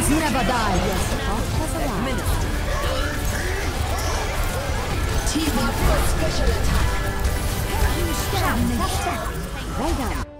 Heroes never die. Team up for special attack. Well done.